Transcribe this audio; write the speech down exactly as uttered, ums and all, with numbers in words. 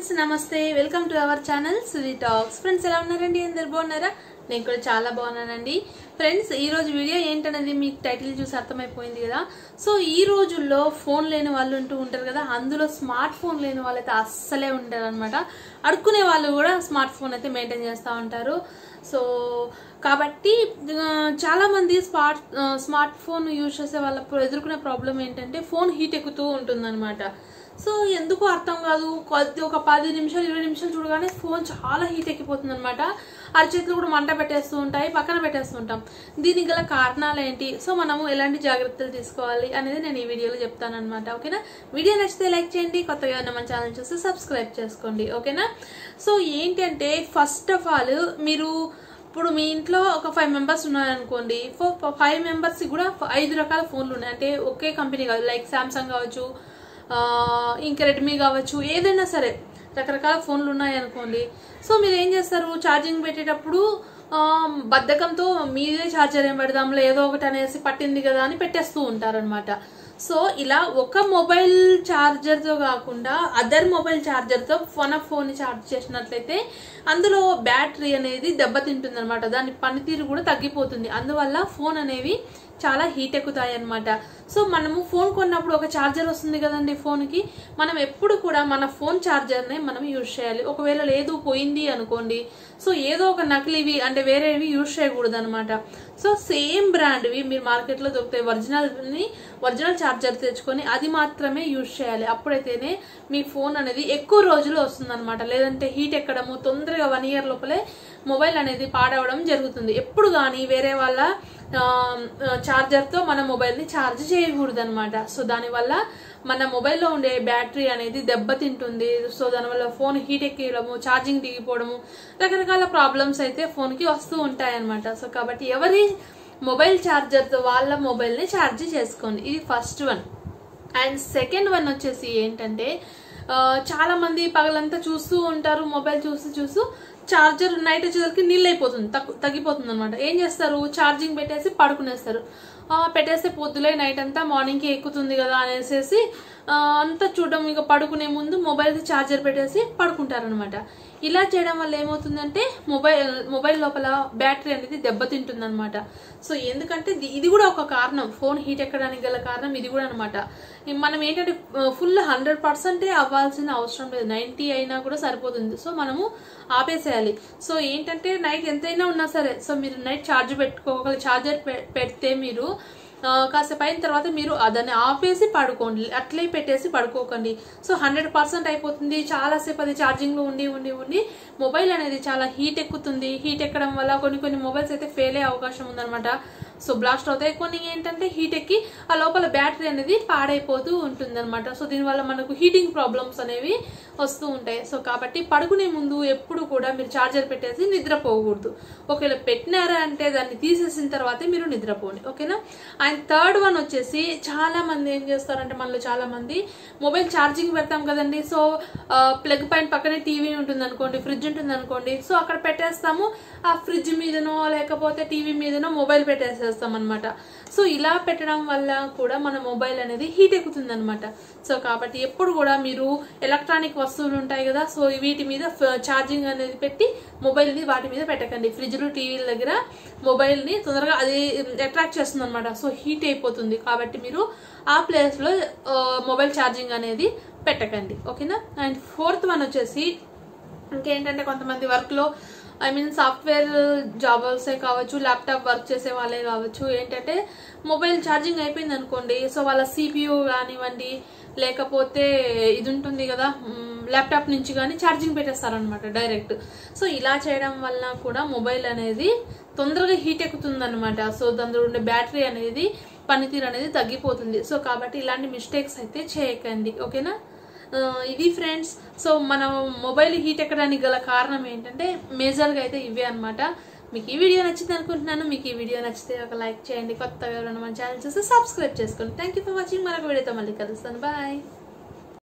Friends నమస్తే welcome to our channel Sudhi talks. Friends ఎలా ఉన్నారండి? అందరు బాగున్నారా? నేను కూడా చాలా బాగున్నానండి. ఫ్రెండ్స్ ఈ రోజు వీడియో ఏంటనేది మీకు టైటిల్ చూసి అర్థమైపోయింది కదా. సో ఈ రోజుల్లో ఫోన్ లేని వాళ్ళు ఉంటూ ఉంటారు కదా, అందులో స్మార్ట్ ఫోన్ లేని వాళ్ళైతే అస్సలే ఉంటారు అనమాట. అడుక్కునే వాళ్ళు కూడా స్మార్ట్ ఫోన్ అయితే మెయింటైన్ చేస్తూ ఉంటారు. సో కాబట్టి చాలా మంది స్మార్ట్ స్మార్ట్ ఫోన్ యూజ్ చేసే వాళ్ళ ఎదుర్కొనే ప్రాబ్లం ఏంటంటే ఫోన్ హీట్ ఎక్కుతూ ఉంటుంది అనమాట. సో ఎందుకు అర్థం కాదు, కొద్ది ఒక పది నిమిషాలు ఇరవై నిమిషాలు చూడగానే ఫోన్ చాలా హీట్ ఎక్కిపోతుంది అనమాట. అరచేతులు కూడా మంట పెట్టేస్తూ ఉంటాయి, పక్కన పెట్టేస్తూ ఉంటాం. దీనికి గల కారణాలు ఏంటి, సో మనము ఎలాంటి జాగ్రత్తలు తీసుకోవాలి అనేది నేను ఈ వీడియోలో చెప్తాను అనమాట. ఓకేనా? వీడియో నచ్చితే లైక్ చేయండి, కొత్తగా ఉన్న మన ఛానల్ చూసి సబ్స్క్రైబ్ చేసుకోండి. ఓకేనా? సో ఏంటంటే ఫస్ట్ ఆఫ్ ఆల్ మీరు ఇప్పుడు మీ ఇంట్లో ఒక ఫైవ్ మెంబర్స్ ఉన్నారనుకోండి, ఫైవ్ మెంబర్స్ కూడా ఐదు రకాల ఫోన్లు ఉన్నాయి. అంటే ఒకే కంపెనీ కాదు, లైక్ సామ్సంగ్ కావచ్చు, ఇంకా రెడ్మీ కావచ్చు, ఏదైనా సరే రకరకాల ఫోన్లు ఉన్నాయి అనుకోండి. సో మీరు ఏం చేస్తారు, ఛార్జింగ్ పెట్టేటప్పుడు బద్ధకంతో మీదే ఛార్జర్ ఏం పెడదాంలో ఏదో ఒకటి అనేసి పట్టింది కదా అని పెట్టేస్తూ ఉంటారనమాట. సో ఇలా ఒక మొబైల్ ఛార్జర్తో కాకుండా అదర్ మొబైల్ ఛార్జర్తో ఫోన్ ఫోన్ ఛార్జ్ చేసినట్లయితే అందులో బ్యాటరీ అనేది దెబ్బతింటుంది అనమాట. దాని పనితీరు కూడా తగ్గిపోతుంది. అందువల్ల ఫోన్ అనేవి చాలా హీట్ ఎక్కుతాయి అనమాట. సో మనము ఫోన్ కొన్నప్పుడు ఒక ఛార్జర్ వస్తుంది కదండి ఫోన్కి, మనం ఎప్పుడు కూడా మన ఫోన్ ఛార్జర్నే మనం యూజ్ చేయాలి. ఒకవేళ లేదు పోయింది అనుకోండి, సో ఏదో ఒక నకిలీవి అంటే వేరేవి యూజ్ చేయకూడదు అనమాట. సో సేమ్ బ్రాండ్వి మీరు మార్కెట్లో దొరుకుతాయి, ఒరిజినల్ని ఒరిజినల్ ఛార్జర్ తెచ్చుకొని అది మాత్రమే యూజ్ చేయాలి. అప్పుడైతేనే మీ ఫోన్ అనేది ఎక్కువ రోజులు వస్తుంది అనమాట. లేదంటే హీట్ ఎక్కడము, తొందరగా వన్ ఇయర్ లోపలే మొబైల్ అనేది పాడవడం జరుగుతుంది. ఎప్పుడు కానీ వేరే వాళ్ళ ఛార్జర్తో మన మొబైల్ని ఛార్జ్ చేయకూడదు అనమాట. సో దానివల్ల మన మొబైల్లో ఉండే బ్యాటరీ అనేది దెబ్బతింటుంది. సో దానివల్ల ఫోన్ హీట్ ఎక్కియడము, ఛార్జింగ్ దిగిపోవడము, రకరకాల ప్రాబ్లమ్స్ అయితే ఫోన్కి వస్తూ ఉంటాయి అనమాట. సో కాబట్టి ఎవరి మొబైల్ ఛార్జర్తో వాళ్ళ మొబైల్ని ఛార్జ్ చేసుకోండి. ఇది first one. And second one వచ్చేసి ఏంటంటే చాలా మంది పగలంతా చూస్తూ ఉంటారు, మొబైల్ చూస్తూ చూస్తూ ఛార్జర్ నైట్ వచ్చేసరికి నీళ్ళు అయిపోతుంది, తగ్గిపోతుంది అనమాట. ఏం చేస్తారు, ఛార్జింగ్ పెట్టేసి పడుకునేస్తారు. పెట్టేస్తే పొద్దులే నైట్ అంతా మార్నింగ్కి ఎక్కుతుంది కదా అనేసి అంతా చూడడం, ఇక పడుకునే ముందు మొబైల్ ఛార్జర్ పెట్టేసి పడుకుంటారనమాట. ఇలా చేయడం వల్ల ఏమవుతుందంటే మొబైల్ మొబైల్ లోపల బ్యాటరీ అనేది దెబ్బతింటుంది అనమాట. సో ఎందుకంటే ఇది కూడా ఒక కారణం, ఫోన్ హీట్ ఎక్కడానికి గల కారణం ఇది కూడా అనమాట. మనం ఏంటంటే ఫుల్ హండ్రెడ్ పర్సెంటే అవ్వాల్సిన అవసరం లేదు, నైన్టీ అయినా కూడా సరిపోతుంది. సో మనము ఆపేసేయాలి. సో ఏంటంటే నైట్ ఎంతైనా ఉన్నా సరే, సో మీరు నైట్ ఛార్జ్ పెట్టుకోగల ఛార్జర్ పెడితే మీరు కాసేపు అయిన తర్వాత మీరు దాన్ని ఆపేసి పడుకోండి, అట్లే పెట్టేసి పడుకోకండి. సో హండ్రెడ్ పర్సెంట్ అయిపోతుంది, చాలాసేపు అది ఛార్జింగ్లో ఉండి ఉండి ఉండి మొబైల్ అనేది చాలా హీట్ ఎక్కుతుంది. హీట్ ఎక్కడం వల్ల కొన్ని కొన్ని మొబైల్స్ అయితే ఫెయిల్ అయ్యే అవకాశం ఉందన్నమాట. సో బ్లాస్ట్ అవుతాయి. కొన్ని ఏంటంటే హీట్ ఎక్కి ఆ లోపల బ్యాటరీ అనేది పాడైపోతూ ఉంటుంది అనమాట. సో దీనివల్ల మనకు హీటింగ్ ప్రాబ్లమ్స్ అనేవి వస్తూ ఉంటాయి. సో కాబట్టి పడుకునే ముందు ఎప్పుడు కూడా మీరు ఛార్జర్ పెట్టేసి నిద్రపోకూడదు. ఒకవేళ పెట్టినారా అంటే దాన్ని తీసేసిన తర్వాతే మీరు నిద్రపోండి. ఓకేనా? అండ్ థర్డ్ వన్ వచ్చేసి చాలా మంది ఏం చేస్తారంటే, మనలో చాలా మంది మొబైల్ ఛార్జింగ్ పెడతాం కదండి. సో ప్లగ్ పాయింట్ పక్కనే టీవీ ఉంటుంది అనుకోండి, ఫ్రిడ్జ్ ఉంటుంది అనుకోండి. సో అక్కడ పెట్టేస్తాము, ఆ ఫ్రిడ్జ్ మీదనో లేకపోతే టీవీ మీదనో మొబైల్ పెట్టేస్తాం అనమాట. సో ఇలా పెట్టడం వల్ల కూడా మన మొబైల్ అనేది హీట్ ఎక్కుతుంది అనమాట. సో కాబట్టి ఎప్పుడు కూడా మీరు ఎలక్ట్రానిక్ వస్తువులు ఉంటాయి కదా, సో వీటి మీద ఛార్జింగ్ అనేది పెట్టి మొబైల్ని వాటి మీద పెట్టకండి. ఫ్రిడ్జ్లు టీవీల దగ్గర మొబైల్ని తొందరగా అది అట్రాక్ట్ చేస్తుంది అనమాట. సో హీట్ అయిపోతుంది. కాబట్టి మీరు ఆ ప్లేస్లో మొబైల్ ఛార్జింగ్ అనేది పెట్టకండి. ఓకేనా? అండ్ ఫోర్త్ వన్ వచ్చేసి ఇంకేంటంటే, కొంతమంది వర్క్లో ఐ మీన్ సాఫ్ట్వేర్ జాబర్సే కావచ్చు, ల్యాప్టాప్ వర్క్ చేసే వాళ్ళే కావచ్చు, ఏంటంటే మొబైల్ ఛార్జింగ్ అయిపోయింది అనుకోండి, సో వాళ్ళ సిపియూ కానివ్వండి లేకపోతే ఇది ఉంటుంది కదా ల్యాప్టాప్ నుంచి కానీ ఛార్జింగ్ పెట్టేస్తారనమాట డైరెక్ట్. సో ఇలా చేయడం వల్ల కూడా మొబైల్ అనేది తొందరగా హీట్ ఎక్కుతుంది అనమాట. సో దాంట్లో ఉండే బ్యాటరీ అనేది పనితీరు అనేది తగ్గిపోతుంది. సో కాబట్టి ఇలాంటి మిస్టేక్స్ అయితే చేయకండి. ఓకేనా? ఇది ఫ్రెండ్స్. సో మన మొబైల్ హీట్ ఎక్కడానికి గల కారణం ఏంటంటే మేజర్గా అయితే ఇవే అనమాట. మీకు ఈ వీడియో నచ్చింది అనుకుంటున్నాను. మీకు ఈ వీడియో నచ్చితే ఒక లైక్ చేయండి, కొత్తగా మన ఛానల్ చూసి సబ్స్క్రైబ్ చేసుకోండి. Thank you for watching. మరొక వీడియోతో మళ్ళీ కలుస్తాను. బాయ్.